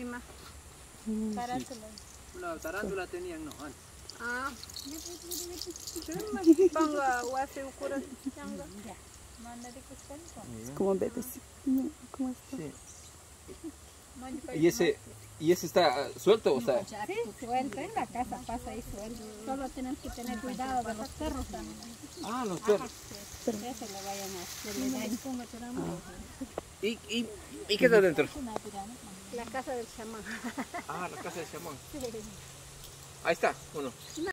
Lima. Tarántula. Una tarántula tenían, no, antes. Ah. Pongo guase ukura changa. Es como bebé. ¿Cómo está? Sí. ¿Y ese está suelto o está? Sí, suelto, en la casa pasa ahí suelto. Solo tenemos que tener cuidado de los perros también. Ah, los perros. Que se le vayan a hacerle daño. ¿Y qué está dentro? La casa del chamán. Ah, la casa del chamán. Ahí está, uno.